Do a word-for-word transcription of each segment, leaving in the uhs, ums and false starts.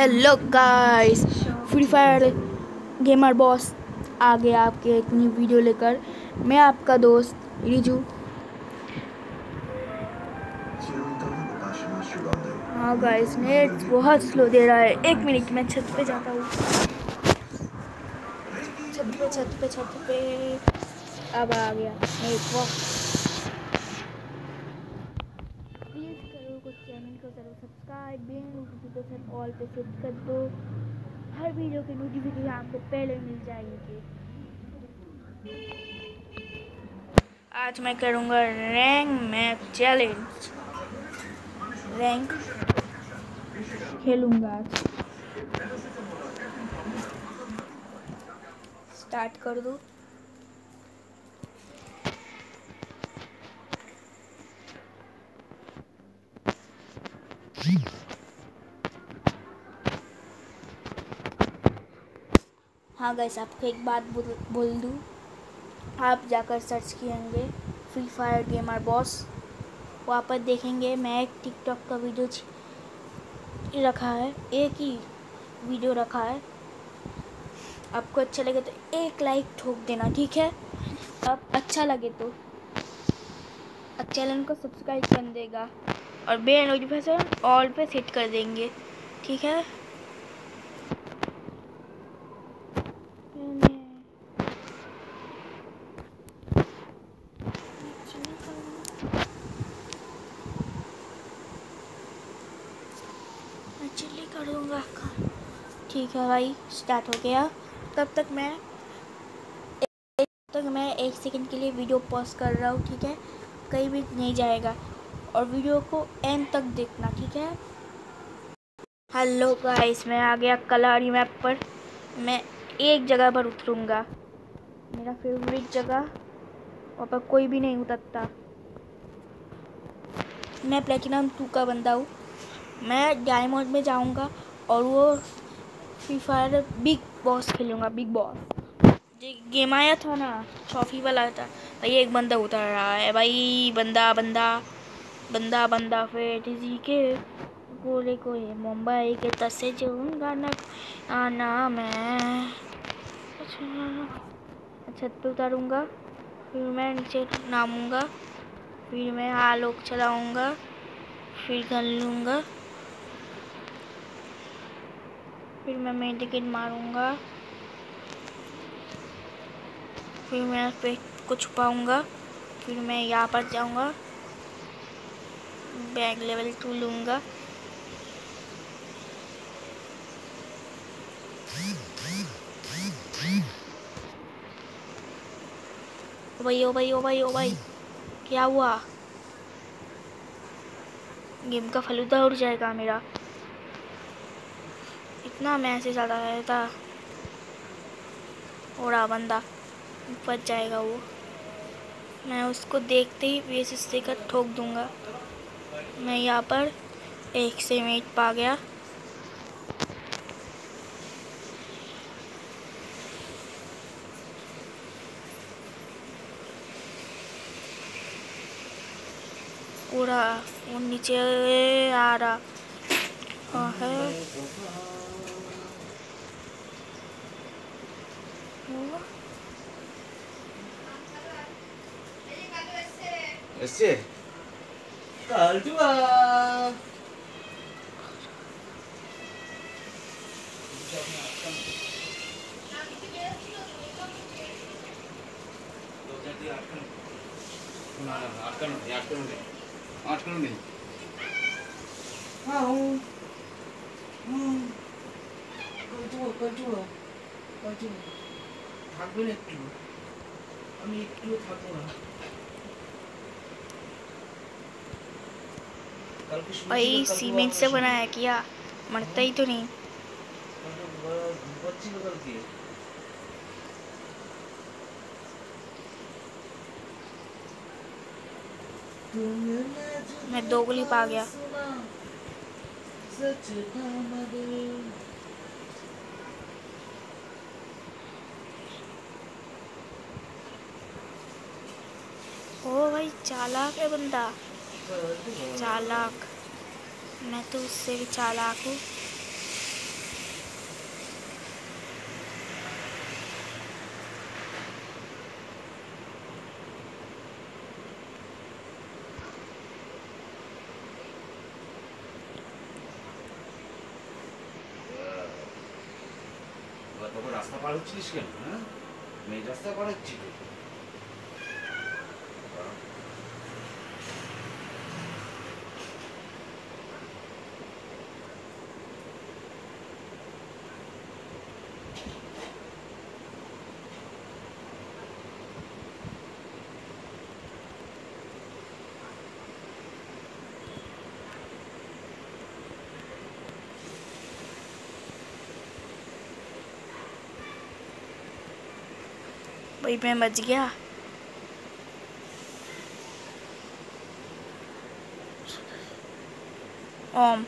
Hello guys, Free Fire gamer boss आ गया आपके एक न्यू वीडियो लेकर। मैं आपका दोस्त रिजू। हाँ गाइस, नेट बहुत स्लो दे रहा है। एक मिनट मैं छत पे जाता हूँ। छत पे छत पे छत पे अब आ गया नेटवर्क। प्लीज़ करो कुछ चैनल को करो सब्सक्राइब, बेल नोटिफिकेशन ऑल पे सेट कर दो। हर वीडियो की नोटिफिकेशन आपको पहले मिल जाएंगे। आज मैं करूँगा रैंक मैच चैलेंज। रैंक खेलूँगा आज। स्टार्ट कर दो। हाँ गाइस, आपको एक बात बोल बोल दूँ। आप जाकर सर्च किएंगे फ्री फायर गेमर बॉस, वहाँ पर देखेंगे मैं एक टिकटॉक का वीडियो रखा है, एक ही वीडियो रखा है। आपको अच्छा लगे तो एक लाइक ठोक देना, ठीक है। अब अच्छा लगे तो चैनल को सब्सक्राइब कर देगा और बेल नोटिफिकेशन ऑल पे सेट कर देंगे, ठीक है। मैं चिल्ली कर दूँगा। ठीक है भाई, स्टार्ट हो गया। तब तक मैं तब तक मैं एक सेकंड के लिए वीडियो पॉज कर रहा हूँ, ठीक है। कहीं भी नहीं जाएगा और वीडियो को एंड तक देखना, ठीक है। हेलो गाइस, मैं आ गया कलारी मैप पर। मैं एक जगह पर उतरूँगा, मेरा फेवरेट जगह। वहाँ पर कोई भी नहीं उतरता। मैं प्लेटिनम टू का बंदा हूँ। मैं डायमंड में जाऊँगा और वो फ्री फायर बिग बॉस खेलूँगा। बिग बॉस जो गेम आया था ना, ट्रॉफी वाला था भाई। एक बंदा उतर रहा है भाई। बंदा बंदा बंदा बंदा फिर किसी के गोले को ये मुंबई के तसे जाऊँगा ना आना। मैं छत पे उतारूँगा, फिर मैं नीचे नामूँगा, फिर मैं आलोक चलाऊँगा, फिर गन लूँगा, फिर मैं मेडिकेट मारूँगा, फिर मैं पे को छुपाऊँगा, फिर मैं यहाँ पर जाऊँगा, बैग लेवल टू लूँगा। ओ भाई ओ भाई ओ भाई ओ भाई, क्या हुआ? गेम का फलूदा उड़ जाएगा मेरा। इतना मैसेज आता रहता। ओड़ा बंदा बच जाएगा वो। मैं उसको देखते ही वेस से कर ठोक दूंगा। मैं यहाँ पर एक से मेट पा गया। उड़ा वो नीचे आ रहा है। ऐसे काल जुआ থাকবেন একটু, আমি একটু থাকবো না। भाई सीमेंट से बनाया क्या? मरता ही तो नहीं। मैं दो गोली पा गया। ओ भाई, चालाक है बंदा, चालाक। मैं तो उससे भी चालाक हूँ। তোকে রাস্তা পার হচ্ছিস কেন? হ্যাঁ, মেয়ে রাস্তা পার হচ্ছি তো। भाई मैं बच गया। ओम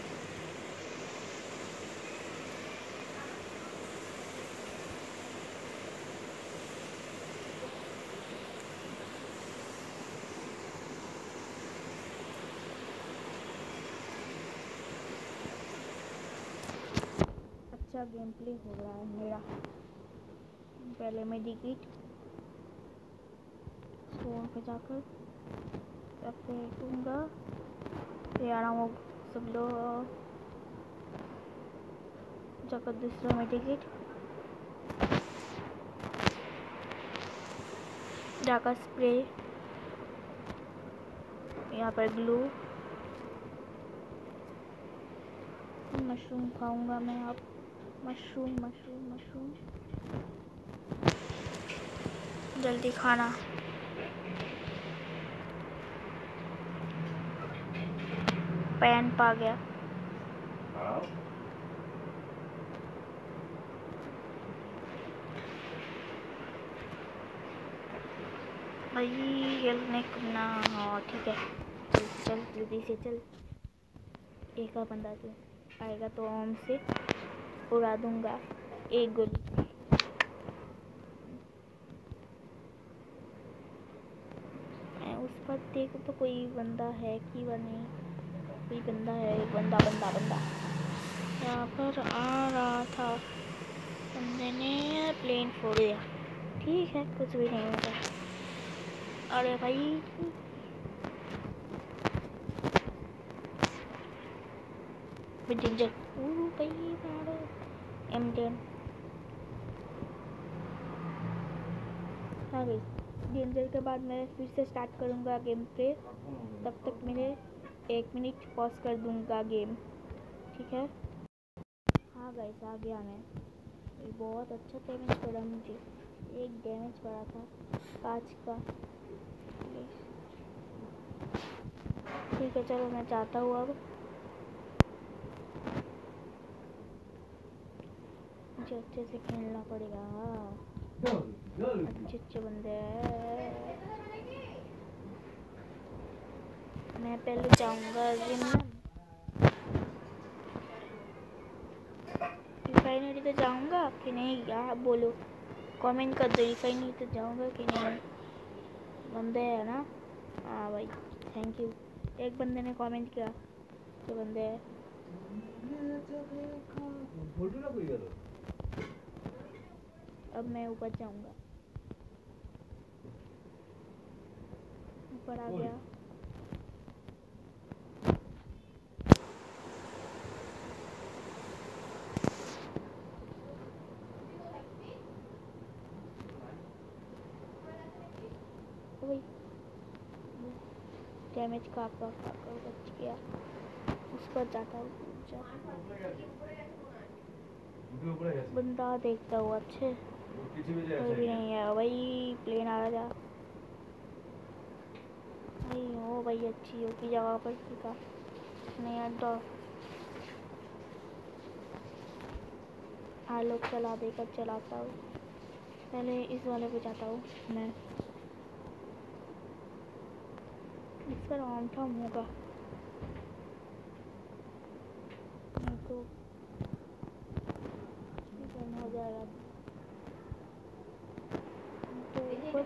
अच्छा गेम प्ले हो रहा है मेरा। पहले मैं डिलीट फोन पे जाकर फेंकूंगा। फिर आराम हो सब लोग जाकर दूसरा में टिकट जाकर स्प्रे, यहाँ पर ग्लू, मशरूम खाऊंगा मैं अब। मशरूम मशरूम मशरूम जल्दी खाना। पैन पा गया। भाई हेल्प नहीं करना। हाँ ठीक है, चल चल जल्दी से चल। एक और बंदा जो आएगा तो ओम से उड़ा दूंगा एक गोली। मैं उस पर देखो तो कोई बंदा है कि वह नहीं। कोई बंदा है, बंदा बंदा बंदा यहाँ पर आ रहा था। बंदे ने प्लेन फोड़ दिया। ठीक है, कुछ भी नहीं होता। अरे भाई डेंजर भाई मारो एम टेन। हाँ भाई, डेंजर के बाद मैं फिर से स्टार्ट करूँगा गेम प्ले। तब तक मेरे एक मिनट पॉज कर दूँगा गेम, ठीक है। हाँ गाइस, आ गया मैं। ये बहुत अच्छा डैमेज पड़ा मुझे। एक डैमेज पड़ा था कांच का। ठीक है चलो, मैं चाहता हूँ अब मुझे अच्छे से खेलना पड़ेगा। अच्छे अच्छे बंदे हैं। मैं पहले जाऊंगा रिफाइनरी तो जाऊंगा कि नहीं यार, बोलो कमेंट कर दो। रिफाइनरी तो जाऊंगा कि नहीं। बंदे है ना? हाँ भाई, थैंक यू। एक बंदे ने कमेंट किया तो बंदे है। अब मैं ऊपर जाऊंगा। ऊपर आ गया। डैमेज का बच गया। उस पर जाता हूँ। बंदा देखता हूँ अच्छे, कोई भी नहीं है भाई। प्लेन आ जा भाई। हो भाई, अच्छी हो की जगह पर टिका नहीं अड्डा। हाँ लोग चला देकर चलाता हूँ। पहले इस वाले पे जाता हूँ मैं। इस पर ऑन था होगा नहीं तो हो जाएगा। तो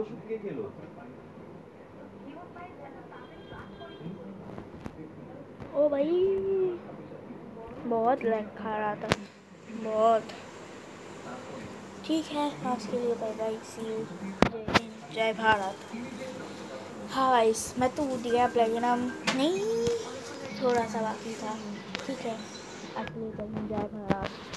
ওষুধ কে খেলো? ओ भाई बहुत लैग खा रहा था, बहुत। ठीक है, आज के लिए बाय बाय, सी यू, जय हिंद, जय भारत। हाँ गाइस, मैं तो उठ गया, प्लेटिनम नहीं थोड़ा सा बाकी था। ठीक है, आज के लिए जय हिंद, जय भारत।